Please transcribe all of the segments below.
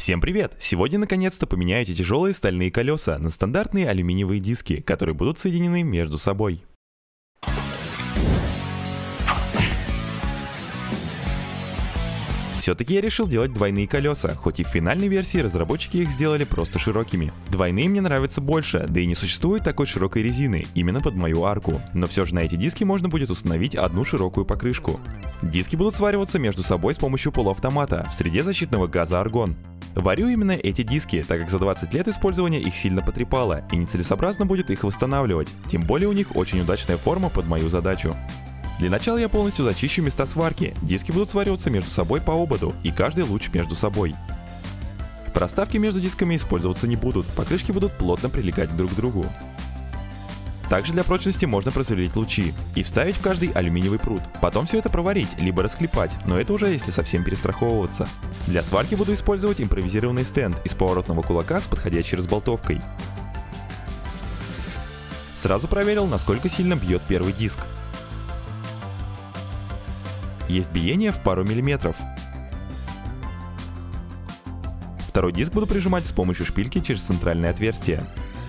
Всем привет! Сегодня наконец-то поменяю эти тяжелые стальные колеса на стандартные алюминиевые диски, которые будут соединены между собой. Все-таки я решил делать двойные колеса, хоть и в финальной версии разработчики их сделали просто широкими. Двойные мне нравятся больше, да и не существует такой широкой резины, именно под мою арку. Но все же на эти диски можно будет установить одну широкую покрышку. Диски будут свариваться между собой с помощью полуавтомата в среде защитного газа аргон. Варю именно эти диски, так как за 20 лет использования их сильно потрепало, и нецелесообразно будет их восстанавливать, тем более у них очень удачная форма под мою задачу. Для начала я полностью зачищу места сварки, диски будут свариваться между собой по ободу, и каждый луч между собой. Проставки между дисками использоваться не будут, покрышки будут плотно прилегать друг к другу. Также для прочности можно просверлить лучи и вставить в каждый алюминиевый прут. Потом все это проварить, либо расклепать, но это уже если совсем перестраховываться. Для сварки буду использовать импровизированный стенд из поворотного кулака с подходящей разболтовкой. Сразу проверил, насколько сильно бьет первый диск. Есть биение в пару миллиметров. Второй диск буду прижимать с помощью шпильки через центральное отверстие.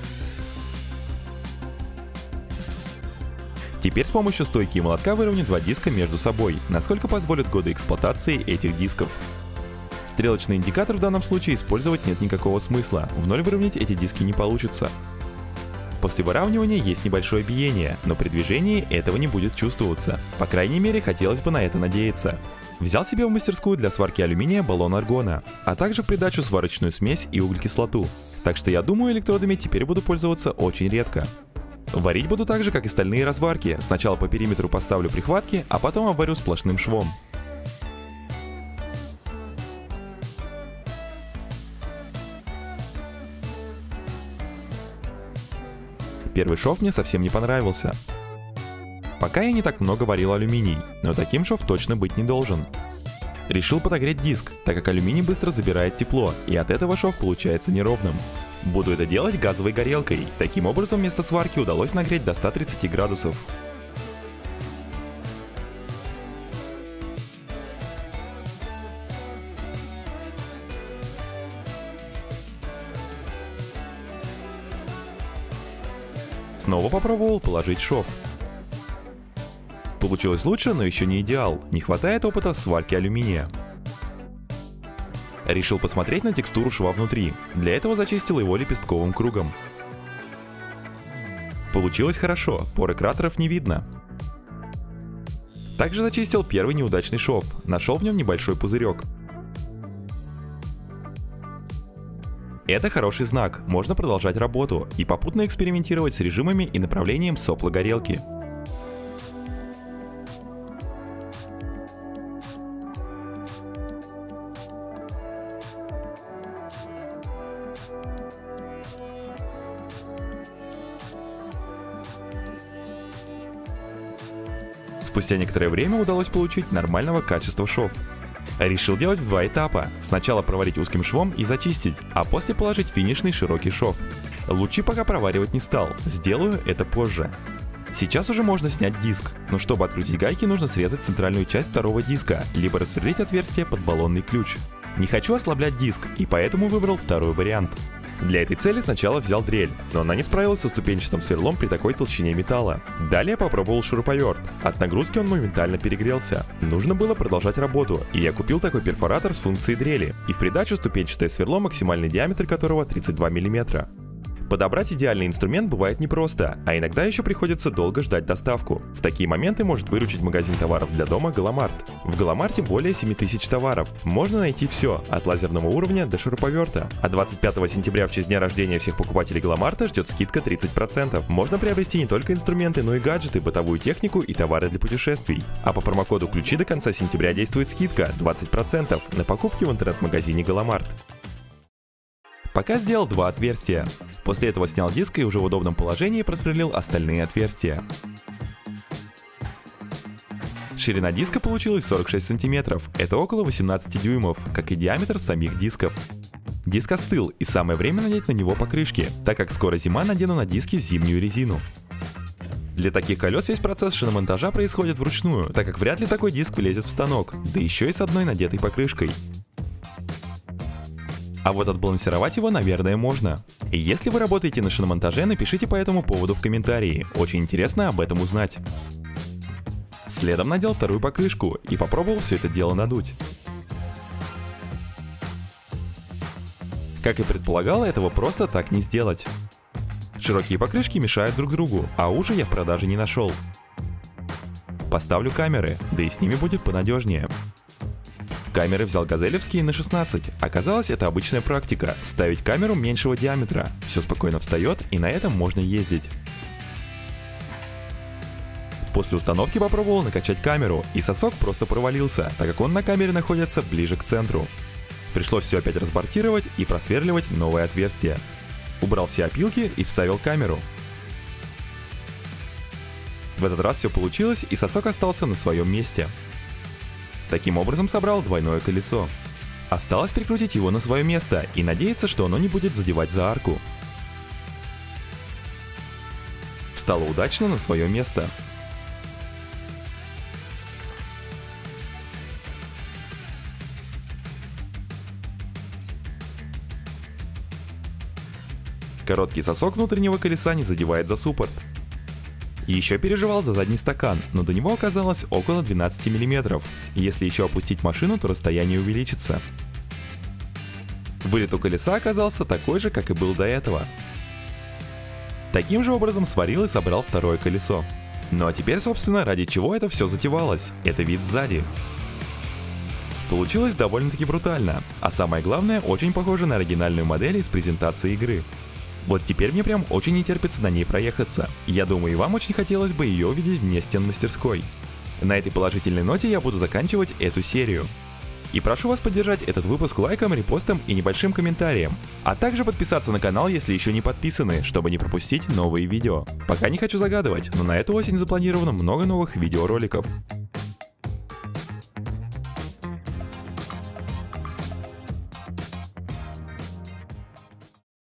Теперь с помощью стойки и молотка выровняю два диска между собой, насколько позволят годы эксплуатации этих дисков. Стрелочный индикатор в данном случае использовать нет никакого смысла, в ноль выровнять эти диски не получится. После выравнивания есть небольшое биение, но при движении этого не будет чувствоваться. По крайней мере, хотелось бы на это надеяться. Взял себе в мастерскую для сварки алюминия баллон аргона, а также в придачу сварочную смесь и углекислоту. Так что я думаю, электродами теперь буду пользоваться очень редко. Варить буду так же, как и стальные разварки. Сначала по периметру поставлю прихватки, а потом обварю сплошным швом. Первый шов мне совсем не понравился. Пока я не так много варил алюминий, но таким шов точно быть не должен. Решил подогреть диск, так как алюминий быстро забирает тепло, и от этого шов получается неровным. Буду это делать газовой горелкой. Таким образом, место сварки удалось нагреть до 130 градусов. Снова попробовал положить шов. Получилось лучше, но еще не идеал. Не хватает опыта в сварке алюминия. Решил посмотреть на текстуру шва внутри. Для этого зачистил его лепестковым кругом. Получилось хорошо, поры кратеров не видно. Также зачистил первый неудачный шов. Нашел в нем небольшой пузырек. Это хороший знак, можно продолжать работу и попутно экспериментировать с режимами и направлением сопла горелки. Спустя некоторое время удалось получить нормального качества шов. Решил делать в два этапа. Сначала проварить узким швом и зачистить, а после положить финишный широкий шов. Лучи пока проваривать не стал, сделаю это позже. Сейчас уже можно снять диск, но чтобы открутить гайки, нужно срезать центральную часть второго диска, либо рассверлить отверстие под баллонный ключ. Не хочу ослаблять диск, и поэтому выбрал второй вариант. Для этой цели сначала взял дрель, но она не справилась со ступенчатым сверлом при такой толщине металла. Далее попробовал шуруповерт. От нагрузки он моментально перегрелся. Нужно было продолжать работу, и я купил такой перфоратор с функцией дрели, и в придачу ступенчатое сверло, максимальный диаметр которого 32 мм. Подобрать идеальный инструмент бывает непросто, а иногда еще приходится долго ждать доставку. В такие моменты может выручить магазин товаров для дома Галамарт. В Галамарте более 7000 товаров. Можно найти все, от лазерного уровня до шуруповерта. А 25 сентября в честь дня рождения всех покупателей Галамарта ждет скидка 30%. Можно приобрести не только инструменты, но и гаджеты, бытовую технику и товары для путешествий. А по промокоду ключи до конца сентября действует скидка 20% на покупки в интернет-магазине Галамарт. Пока сделал два отверстия. После этого снял диск и уже в удобном положении просверлил остальные отверстия. Ширина диска получилась 46 см, это около 18 дюймов, как и диаметр самих дисков. Диск остыл, и самое время надеть на него покрышки, так как скоро зима, надену на диски зимнюю резину. Для таких колес весь процесс шиномонтажа происходит вручную, так как вряд ли такой диск влезет в станок, да еще и с одной надетой покрышкой. А вот отбалансировать его, наверное, можно. Если вы работаете на шиномонтаже, напишите по этому поводу в комментарии, очень интересно об этом узнать. Следом надел вторую покрышку и попробовал все это дело надуть. Как и предполагал, этого просто так не сделать. Широкие покрышки мешают друг другу, а ужа я в продаже не нашел. Поставлю камеры, да и с ними будет понадежнее. Камеры взял газелевские на 16. Оказалось, это обычная практика – ставить камеру меньшего диаметра. Все спокойно встает, и на этом можно ездить. После установки попробовал накачать камеру, и сосок просто провалился, так как он на камере находится ближе к центру. Пришлось все опять разбортировать и просверливать новое отверстие. Убрал все опилки и вставил камеру. В этот раз все получилось, и сосок остался на своем месте. Таким образом собрал двойное колесо. Осталось прикрутить его на свое место и надеяться, что оно не будет задевать за арку. Встало удачно на свое место. Короткий сосок внутреннего колеса не задевает за суппорт. Еще переживал за задний стакан, но до него оказалось около 12 мм. Если еще опустить машину, то расстояние увеличится. Вылет у колеса оказался такой же, как и был до этого. Таким же образом сварил и собрал второе колесо. Ну а теперь, собственно, ради чего это все затевалось? Это вид сзади. Получилось довольно-таки брутально, а самое главное, очень похоже на оригинальную модель из презентации игры. Вот теперь мне прям очень не терпится на ней проехаться. Я думаю, и вам очень хотелось бы ее увидеть вне стен мастерской. На этой положительной ноте я буду заканчивать эту серию. И прошу вас поддержать этот выпуск лайком, репостом и небольшим комментарием. А также подписаться на канал, если еще не подписаны, чтобы не пропустить новые видео. Пока не хочу загадывать, но на эту осень запланировано много новых видеороликов.